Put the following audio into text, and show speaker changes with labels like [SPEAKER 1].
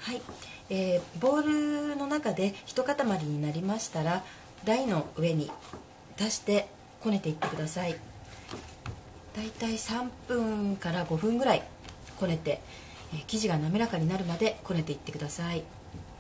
[SPEAKER 1] はい、ボウルの中で一塊になりましたら、台の上に出してこねていってください。だいたい3分から5分ぐらいこねて、生地が滑らかになるまでこねていってください。